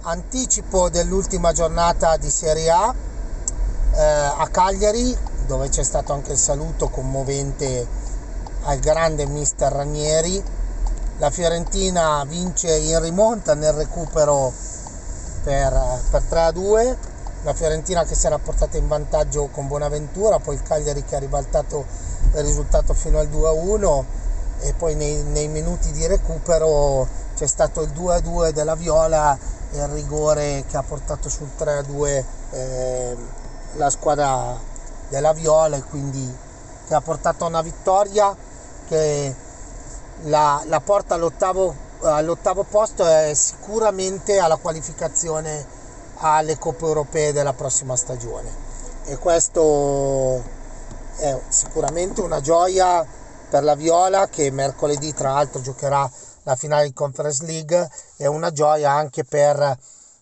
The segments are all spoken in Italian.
Anticipo dell'ultima giornata di Serie A Cagliari, dove c'è stato anche il saluto commovente al grande mister Ranieri. La Fiorentina vince in rimonta nel recupero per 3-2. La Fiorentina che si era portata in vantaggio con Bonaventura, poi il Cagliari che ha ribaltato il risultato fino al 2-1, e poi nei minuti di recupero c'è stato il 2-2 della Viola, il rigore che ha portato sul 3-2 la squadra della Viola, e quindi che ha portato a una vittoria che la porta all'ottavo posto e sicuramente alla qualificazione alle coppe europee della prossima stagione. E questo è sicuramente una gioia per la Viola, che mercoledì tra l'altro giocherà la finale di Conference League. È una gioia anche per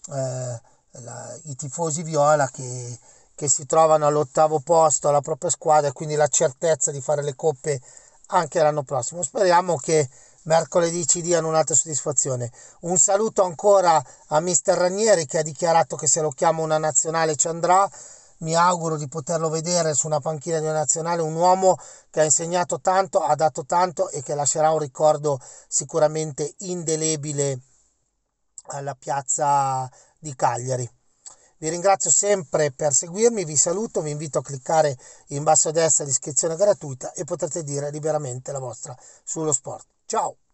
i tifosi Viola che si trovano all'ottavo posto alla propria squadra, e quindi la certezza di fare le coppe anche l'anno prossimo. Speriamo che mercoledì ci diano un'altra soddisfazione. Un saluto ancora a mister Ranieri, che ha dichiarato che se lo chiama una nazionale ci andrà. Mi auguro di poterlo vedere su una panchina di una nazionale, un uomo che ha insegnato tanto, ha dato tanto e che lascerà un ricordo sicuramente indelebile alla piazza di Cagliari. Vi ringrazio sempre per seguirmi, vi saluto, vi invito a cliccare in basso a destra l'iscrizione gratuita e potrete dire liberamente la vostra sullo sport. Ciao!